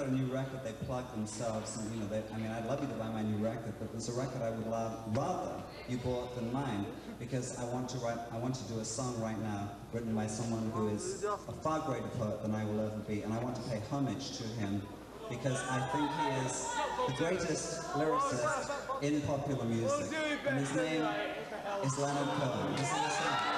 a new record, they plug themselves, and you know, I mean, I'd love you to buy my new record, but there's a record I would rather you bought than mine, because I want to do a song right now written by someone who is a far greater poet than I will ever be, and I want to pay homage to him, because I think he is the greatest lyricist in popular music, and his name is Leonard Cohen. Listen to this song.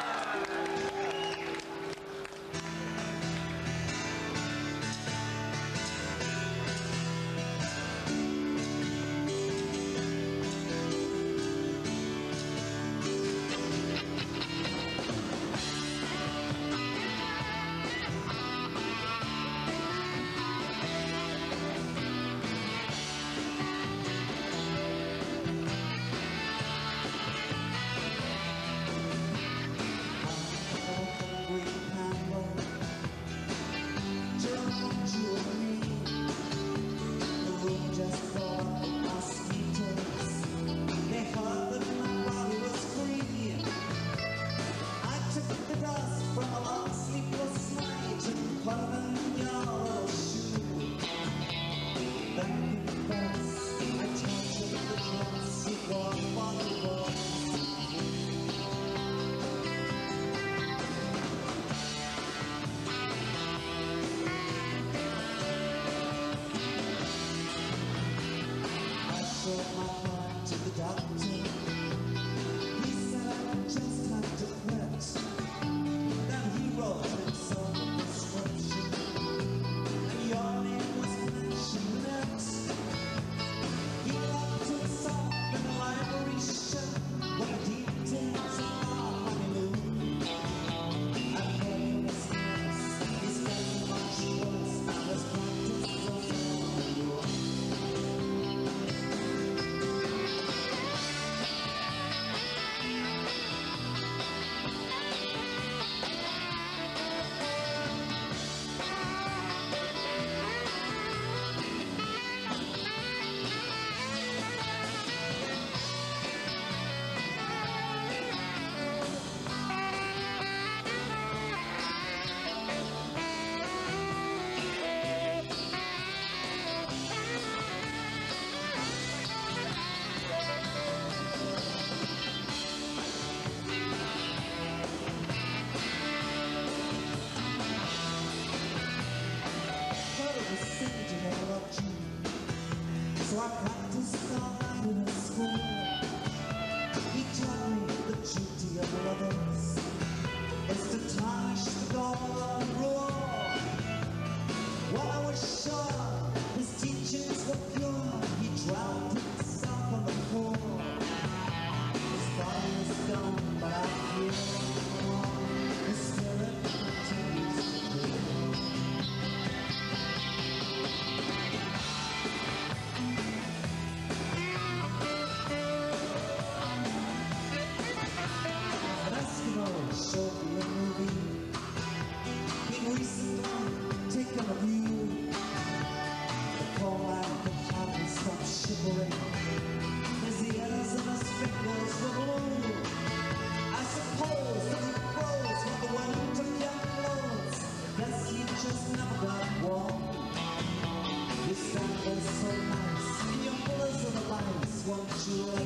So I practiced all night in a school. He taught me the duty of lovers is to tarnish the golden rule. While I was sure his teachings were pure, he drowned himself on the pool. His body is gone, but I feel his spirit continues to live. Showed me a movie. He'd recently taken a view. The poor man could hardly stop shivering. His ears and his fingers were blue. I suppose that he froze when the wind took young clothes. Guess he just never got warm. You stand there so nice in your blizzard of ice, won't you